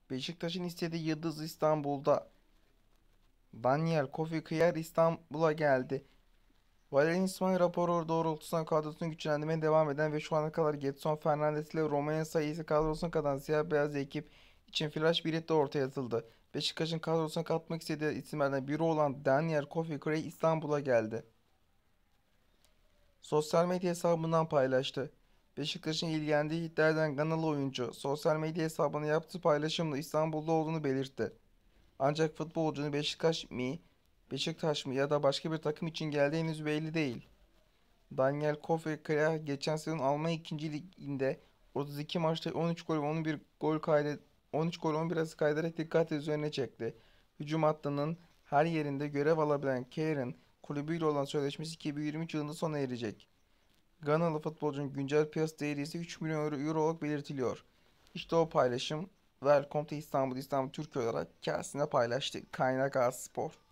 Beşiktaş'ın istediği Yıldız İstanbul'da. Daniel Kofi Kıyar İstanbul'a geldi. Valerian İsmail raporu doğrultusunda kadrosunu güçlendirmeye devam eden ve şu ana kadar Gedson Fernandes ile Romain sayısı kadrosuna kalan siyah beyaz ekip için flash bilet de ortaya atıldı. Beşiktaş'ın kadrosuna katmak istediği isimlerden biri olan Daniel Kofi Kıyar İstanbul'a geldi. Sosyal medya hesabından paylaştı. Beşiktaş'ın ilgilendiği iddia eden Ganalı oyuncu sosyal medya hesabına yaptığı paylaşımla İstanbul'da olduğunu belirtti. Ancak futbolcunun Beşiktaş mı ya da başka bir takım için geldiği henüz belli değil. Daniel Kofi Krea geçen sezon Almanya 2. Ligi'nde 32 maçta 13 gol ve 13 gol 11 asist kaydederek dikkat üzerine çekti. Hücum hattının her yerinde görev alabilen Kehir'in kulübüyle olan sözleşmesi 2023 yılında sona erecek. Ganalı futbolcunun güncel piyasa değeri ise 3 milyon euro olarak belirtiliyor. İşte o paylaşım Welcome to İstanbul, İstanbul Türkiye olarak kendisine paylaştı. Kaynak Spor.